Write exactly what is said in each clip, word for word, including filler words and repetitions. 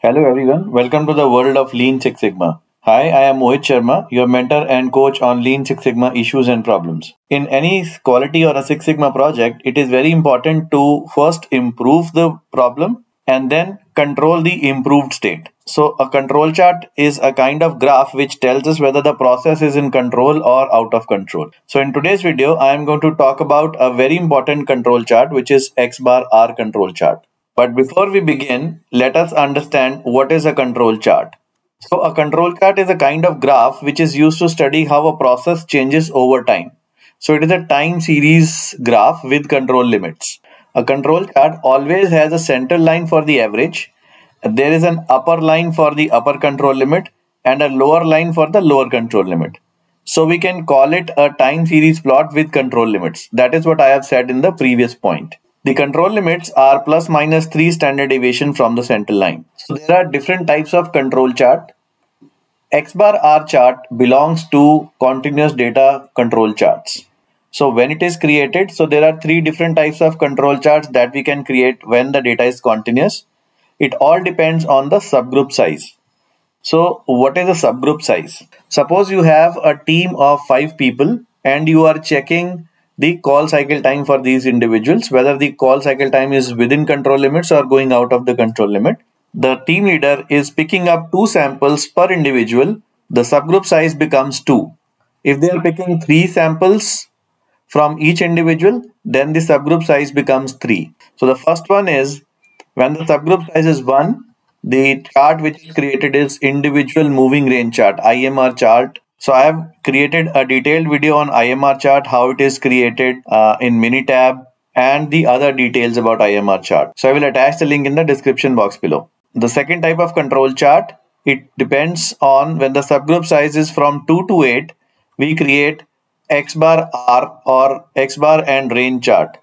Hello everyone, welcome to the world of Lean Six Sigma. Hi, I am Mohit Sharma, your mentor and coach on Lean Six Sigma issues and problems. In any quality or a Six Sigma project, it is very important to first improve the problem and then control the improved state. So a control chart is a kind of graph which tells us whether the process is in control or out of control. So in today's video, I am going to talk about a very important control chart, which is X bar R control chart. But before we begin, let us understand what is a control chart. So a control chart is a kind of graph which is used to study how a process changes over time. So it is a time series graph with control limits. A control chart always has a center line for the average. There is an upper line for the upper control limit and a lower line for the lower control limit. So we can call it a time series plot with control limits. That is what I have said in the previous point. The control limits are plus minus three standard deviation from the center line. So there are different types of control chart. X bar R chart belongs to continuous data control charts. So when it is created, so there are three different types of control charts that we can create when the data is continuous. It all depends on the subgroup size. So what is the subgroup size? Suppose you have a team of five people and you are checking the call cycle time for these individuals, whether the call cycle time is within control limits or going out of the control limit. The team leader is picking up two samples per individual. The subgroup size becomes two. If they are picking three samples from each individual, then the subgroup size becomes three. So the first one is when the subgroup size is one, the chart which is created is individual moving range chart, I M R chart. So I have created a detailed video on I M R chart, how it is created uh, in Minitab and the other details about I M R chart. So I will attach the link in the description box below. The second type of control chart, it depends on when the subgroup size is from two to eight, we create X bar R or X bar and range chart.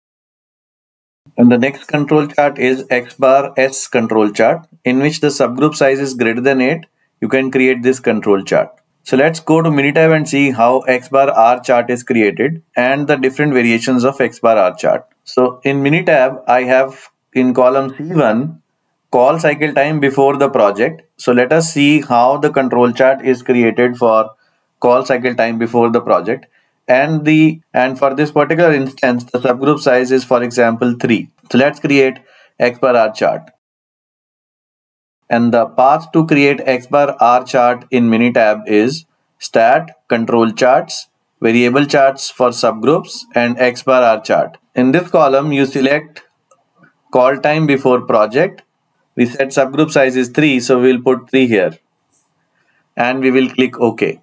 And the next control chart is X bar S control chart, in which the subgroup size is greater than eight. You can create this control chart. So let's go to Minitab and see how X bar R chart is created and the different variations of X bar R chart. So in Minitab, I have in column C one, call cycle time before the project. So let us see how the control chart is created for call cycle time before the project. And the and for this particular instance, the subgroup size is, for example, three. So let's create X bar R chart. And the path to create X bar R chart in Minitab is stat, control charts, variable charts for subgroups, and X bar R chart. In this column, you select call time before project. We said subgroup size is three, so we'll put three here. And we will click OK.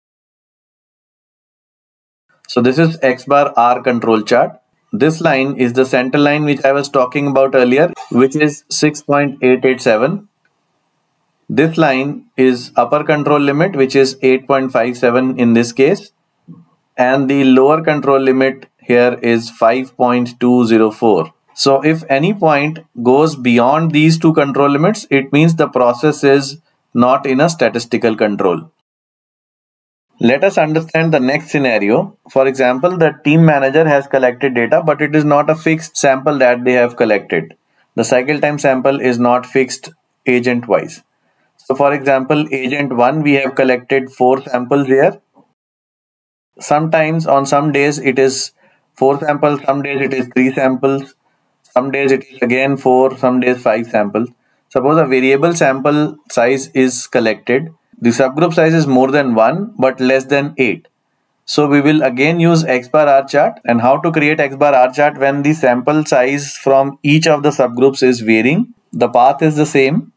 So this is X bar R control chart. This line is the center line which I was talking about earlier, which is six point eight eight seven. This line is upper control limit, which is eight point five seven in this case. And the lower control limit here is five point two zero four. So if any point goes beyond these two control limits, it means the process is not in a statistical control. Let us understand the next scenario. For example, the team manager has collected data, but it is not a fixed sample that they have collected. The cycle time sample is not fixed agent wise. So for example, agent one, we have collected four samples here. Sometimes on some days it is four samples, some days it is three samples, some days it is again four, some days five samples. Suppose a variable sample size is collected. The subgroup size is more than one but less than eight. So we will again use X bar R chart. And how to create X bar R chart when the sample size from each of the subgroups is varying. The path is the same.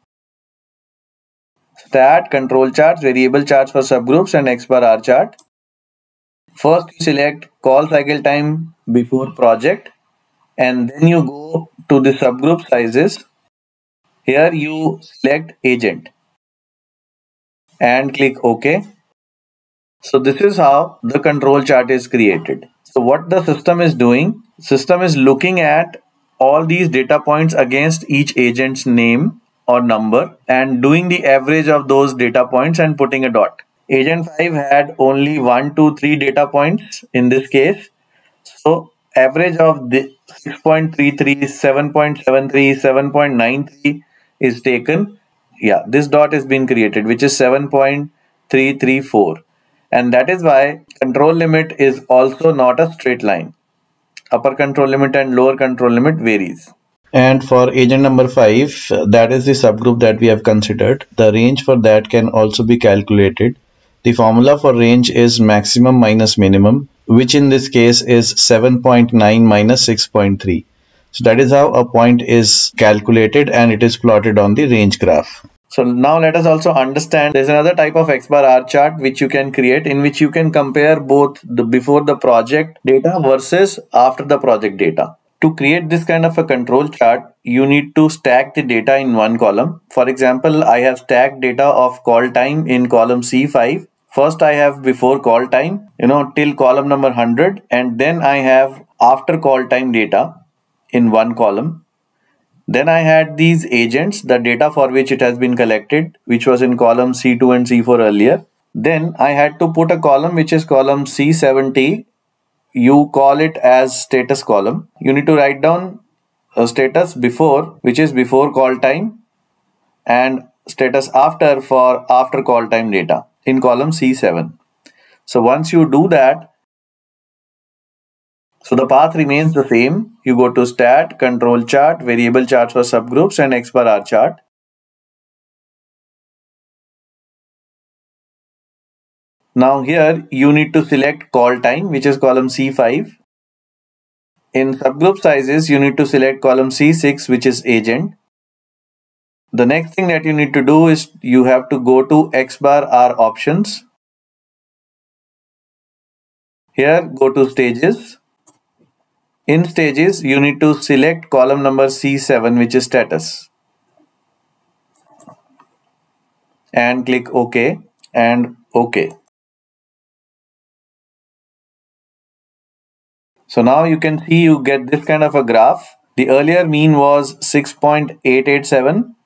Stat, control charts, variable charts for subgroups, and X bar R chart. First you select call cycle time before project and then you go to the subgroup sizes. Here you select agent and click OK. So this is how the control chart is created. So what the system is doing, system is looking at all these data points against each agent's name or number and doing the average of those data points and putting a dot. Agent five had only one, two, three data points in this case. So average of the six point three three, seven point seven three, seven point nine three is taken yeah, this dot is being created, which is seven point three three four. And that is why control limit is also not a straight line. Upper control limit and lower control limit varies. And for agent number five, that is the subgroup that we have considered. The range for that can also be calculated. The formula for range is maximum minus minimum, which in this case is seven point nine minus six point three. So that is how a point is calculated, and it is plotted on the range graph. So now let us also understand there's another type of X bar R chart which you can create, in which you can compare both the before the project data versus after the project data. To create this kind of a control chart, you need to stack the data in one column. For example, I have stacked data of call time in column C five. First I have before call time, you know, till column number one hundred, and then I have after call time data in one column. Then I had these agents, the data for which it has been collected, which was in column C two and C four earlier. Then I had to put a column which is column C seventy. You call it as status column. You need to write down a status before, which is before call time, and status after for after call time data in column C seven. So once you do that, so the path remains the same. You go to stat, control chart, variable charts for subgroups, and X bar R chart. Now here you need to select call time, which is column C five. In subgroup sizes, you need to select column C six, which is agent. The next thing that you need to do is you have to go to X bar R options. Here go to stages. In stages, you need to select column number C seven, which is status, and click OK and OK. So now you can see you get this kind of a graph. The earlier mean was six point eight eight seven,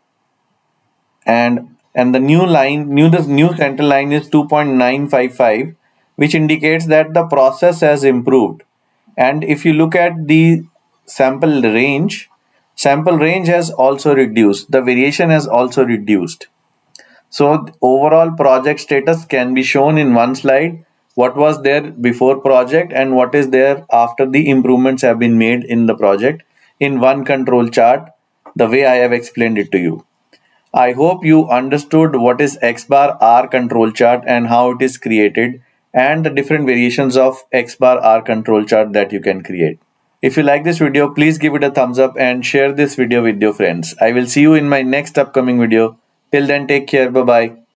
and and the new line, new the new center line is two point nine five five, which indicates that the process has improved. And if you look at the sample range, sample range has also reduced. The variation has also reduced. So overall project status can be shown in one slide. What was there before project and what is there after the improvements have been made in the project in one control chart, the way I have explained it to you. I hope you understood what is X bar R control chart and how it is created, and the different variations of X bar R control chart that you can create. If you like this video, please give it a thumbs up and share this video with your friends. I will see you in my next upcoming video. Till then, take care. Bye bye.